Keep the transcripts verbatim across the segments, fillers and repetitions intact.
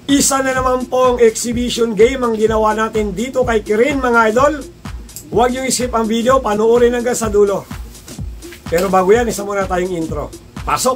Isa na naman pong exhibition game ang ginawa natin dito kay KIRIN, mga idol. Huwag nyo isip ang video, panoorin hanggang sa dulo. Pero bago yan, isa muna tayong intro. Pasok!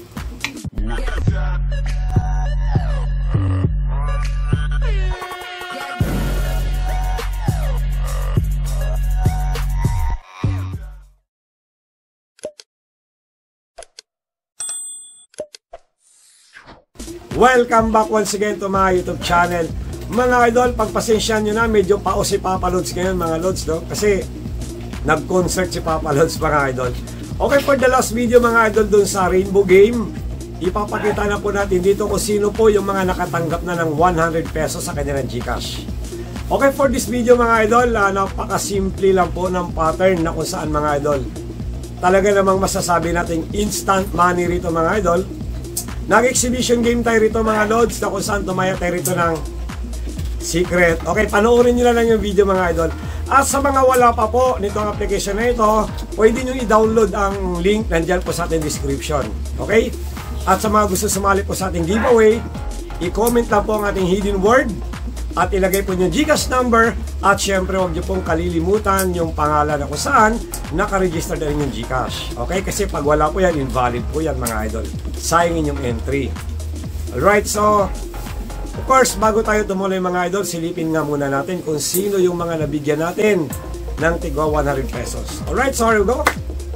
Welcome back once again to my YouTube channel. Mga idol, pagpasensyahan nyo na, medyo pao si Papa Lods ngayon, mga Lods, no? Kasi nag-concert si Papa Lods, mga idol. Okay, for the last video, mga idol, dun sa Rainbow Game, ipapakita na po natin dito kung sino po yung mga nakatanggap na ng one hundred pesos sa kanilang Gcash. Okay, for this video, mga idol, uh, napakasimple lang po ng pattern na kung saan, mga idol, talaga namang masasabi natin instant money rito, mga idol. Nag-exhibition game tayo rito, mga Lods, na kung saan tumaya tayo rito ng secret. Okay, panoorin nyo lang yung video, mga idol. At sa mga wala pa po nitong application na ito, pwede nyo i-download ang link, nandyan po sa ating description. Okay? At sa mga gusto sumali po sa ating giveaway, i-comment lang po ang ating hidden word at ilagay po yung Gcash number, at syempre huwag nyo pong kalilimutan yung pangalan na kung saan nakaregister na rin yung Gcash. Okay? Kasi pag wala po yan, invalid po yan, mga idol. Sayangin yung entry. Alright, so of course, bago tayo tumuloy, mga idol, silipin nga muna natin kung sino yung mga nabigyan natin ng tigwa one hundred pesos. Alright, so here we go.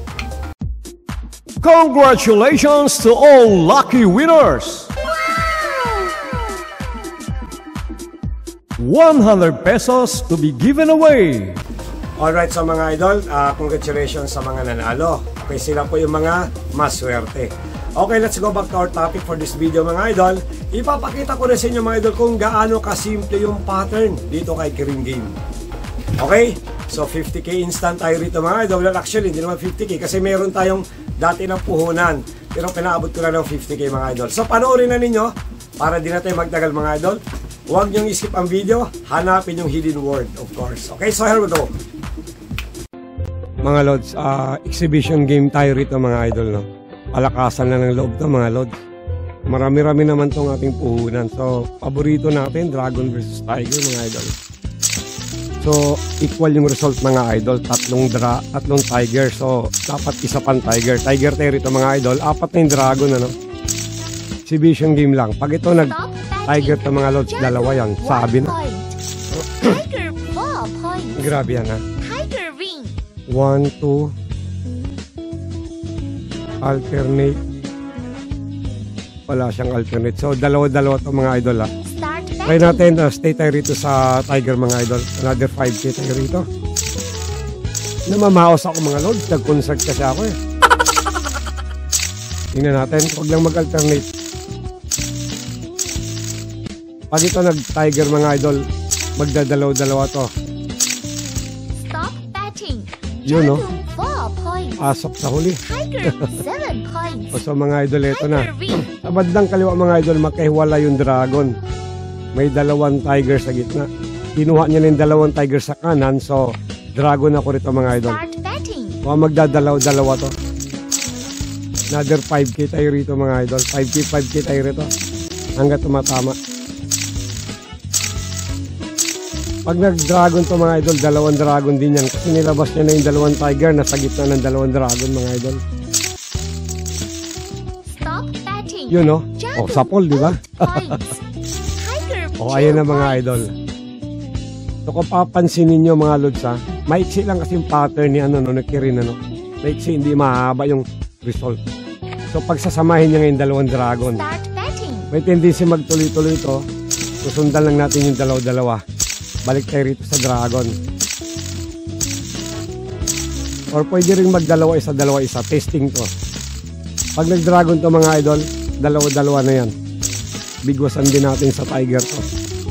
Congratulations to all lucky winners! one hundred pesos to be given away. Alright, so mga idol, uh, congratulations sa mga nanalo. Okay, sila po yung mga maswerte. Okay, let's go back to our topic for this video, mga idol. Ipapakita ko na sa inyo, mga idol, kung gaano kasimple yung pattern dito kay KIRIN Game. Okay, so fifty K instant tayo rito, mga idol. Well, actually, hindi naman fifty K kasi meron tayong dati ng puhunan, pero pinaabot ko na ng fifty K, mga idol. So panoorin na ninyo para di na tayo magtagal, mga idol. Huwag niyong skip ang video, hanapin yung hidden word, of course. Okay, so here we go. Mga Lods, uh, exhibition game tayo rito, mga idol, no? Palakasan na ng loob to, mga Lods. Marami-rami naman tong ating puhunan. So, paborito natin, Dragon versus Tiger, mga idol. So, equal yung result, mga idol. Tatlong dra, tatlong Tiger. So, dapat isa pang Tiger. Tiger tayo rito, mga idol. Apat na yung Dragon, ano? Exhibition game lang. Pag ito nag-Tiger to, mga Lods, dalawa yan. Sabi na. Tiger four points. Grabe yan, ha? Tiger ring. One, two. Alternate. Wala siyang alternate. So, dalawa-dalawa to, mga idol, ha? Try natin, uh, stay tayo rito sa Tiger, mga idol. Another five K tayo rito. Namamaos ako, mga Lods. Nag-concert kasi ako, eh. Tingnan natin. Huwag lang mag-alternate. Pag ito nag-Tiger, mga idol, magdadalaw-dalawa to. Stop betting. Yun, no? Pasok sa huli. Tiger seven points. O, so, mga idol, ito na. Sa bandang kaliwa, mga idol, magkahiwala yung Dragon. May dalawang Tiger sa gitna. Kinuha niya na yung dalawang Tiger sa kanan. So, Dragon ako rito, mga idol. Start betting. O, magdadalaw-dalawa to. Another five K tayo rito, mga idol. five K, five K tayo rito. Hanggat tumatama. Pag nag-Dragon to, mga idol, dalawang Dragon din yan. Kasi nilabas niya na yung dalawang Tiger na sa gitna ng dalawang Dragon, mga idol. Stop betting. Yun, no? O, sapol, di ba? O, ayan na, mga idol. So, kung papansinin nyo, mga Lods, ha, maiksi lang kasi yung pattern ni ano, no, na KIRIN, ano. Maiksi, hindi mahaba yung result. So, pagsasamahin niya ngayon dalawang Dragon, Start betting. may tendency magtuloy-tuloy ito. Susundan lang natin yung dalaw-dalawa. Balik tayo rito sa Dragon. Or pwede rin magdalawa isa, dalawa isa. Testing to. Pag nag-Dragon to, mga idol, dalawa-dalawa na yan. Bigwasan din natin sa Tiger to.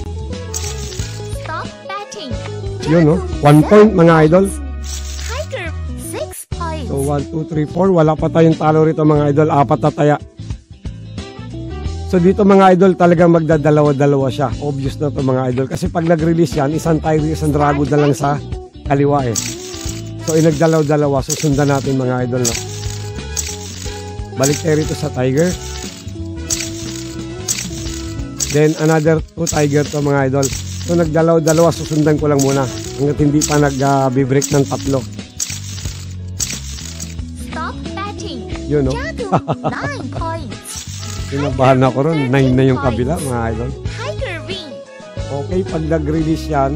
Stop betting. Yun, no? One point, mga idol. Tiger six points. So, one, two, three, four. Wala pa tayong talo rito, mga idol. Apat na taya. So dito, mga idol, talagang magdadalawa-dalawa siya. Obvious na to, mga idol. Kasi pag nag-release yan, isang Tiger, isang Dragon na lang sa kaliwa, eh. So inagdalaw-dalawa. Susundan natin, mga idol, no? Balik tayo rito sa Tiger. Then another two tiger to mga idol. So nagdalaw-dalawa, susundan ko lang muna hanggat hindi pa nag-break uh, ng tatlo. Stop betting. Yun, no? Jago, nine points. Kinabahan ako ron. nine na yung kabila, mga idol. Tiger win. Okay, pag nag-release yan,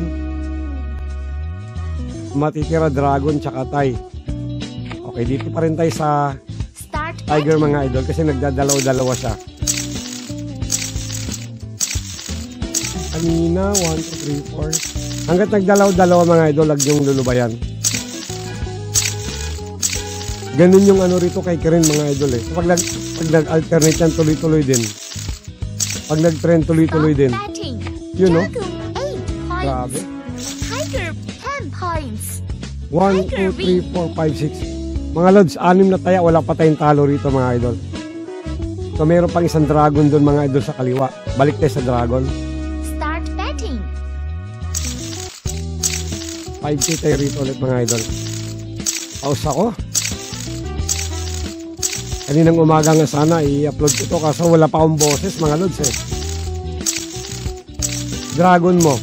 matitira dragon tsaka tay. Okay, dito pa rin tayo sa Start tiger, betting. mga idol, kasi nagdadalaw-dalawa siya. Kanina, one, two, three, four. Hanggat nagdalaw-dalawa, mga idol, lag yung lulubayan. Ganun yung ano rito kay Kirin, mga idol eh. Pag, nag, pag nag-alternate yan, tuloy-tuloy din. Pag nag-trend, tuloy-tuloy din. Yun, no? Jago, eight points. Grabe. Tiger, ten points. one, two, three, four, five, six. Mga lods, anim na taya, wala pa tayong talo rito, mga idol. So, mayroon pang isang dragon doon, mga idol, sa kaliwa. Balik tayo sa dragon. Start betting. five K tayo rito ulit, mga idol. Pause ako. Kaninang umaga nga sana, i-upload ko to kaso wala pa akong boses, mga lods eh. Dragon mo.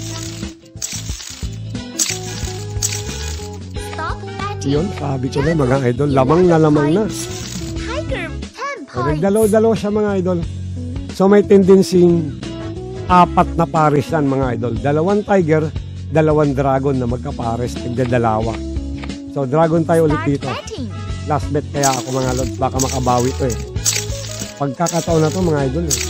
Stop betting. Yun, sabi ko na, mga idol, lamang na lamang na. Tiger, ten So, points. nagdalaw-dalaw siya, mga idol. So, may tendency apat na pares yan, mga idol. Dalawang tiger, dalawang dragon na magkapares, nagdadalawa. So, dragon tayo ulit Start dito. betting. Last bet kaya ako, mga lods, baka makabawi to eh. Pagkakataon na to, mga idol eh.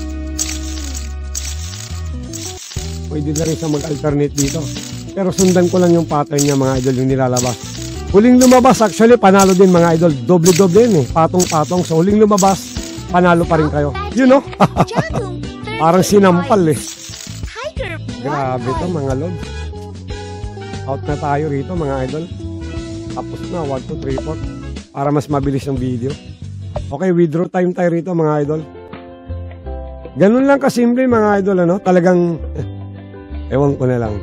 Pwede na rin siya mag-alternate dito. Pero sundan ko lang yung pattern niya, mga idol, yung nilalabas. Huling lumabas, actually, panalo din, mga idol. Doble-doble yun eh. Patong-patong. So, huling lumabas, panalo pa rin kayo. You know? Jago, Parang thirteen sinampal eh. points. Tiger, Grabe one to, point. mga lods. Out na tayo rito, mga idol. Tapos na, one, two, three, four. Para mas mabilis yung video. Okay, withdraw time tayo rito, mga idol. Ganun lang kasimple, mga idol, ano? Talagang, ewan ko na lang.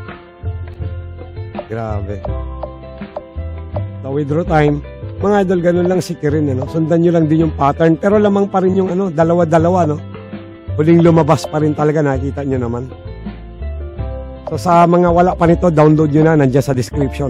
Grabe. So, withdraw time. Mga idol, ganun lang si Kirin, ano? Sundan nyo lang din yung pattern. Pero lamang pa rin yung, ano, dalawa-dalawa, no? Huling lumabas pa rin talaga, nakikita nyo naman. So, sa mga wala pa nito, download nyo na, nandiyan sa description.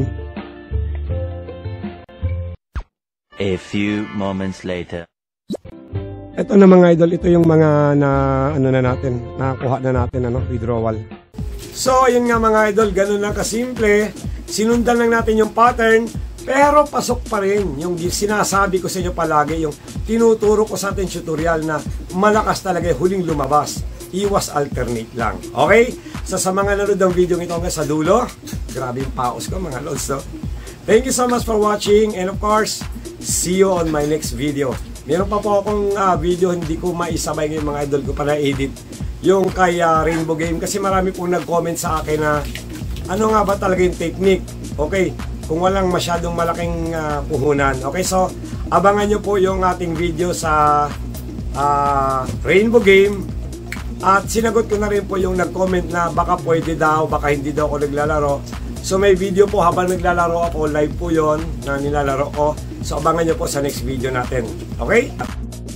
A few moments later. Ito na, mga idol, ito yung mga na ano na natin, nakakuha na natin, ano, withdrawal. So, yun nga, mga idol, ganun lang kasimple. Sinundan lang natin yung pattern, pero pasok pa rin yung sinasabi ko sa inyo palagi, yung tinuturo ko sa ating tutorial na malakas talaga yung huling lumabas. Iwas alternate lang. Okay? So, sa mga nanood ng video ito hanggang sa dulo, grabe yung paos ko, mga lods, no? Thank you so much for watching, and of course, see you on my next video. Meron pa po akong uh, video, hindi ko maisabay ngayon, mga idol ko pa na-edit. Yung kay uh, Rainbow Game, kasi marami pong nag-comment sa akin na ano nga ba talaga yung technique. Okay, kung walang masyadong malaking uh, puhunan. Okay, so abangan nyo po yung ating video sa uh, Rainbow Game. At sinagot ko na rin po yung nag-comment na baka pwede daw, baka hindi daw ako naglalaro. So may video po habang naglalaro ako, live po yon na nilalaro ko. So abangan nyo po sa next video natin. Okay?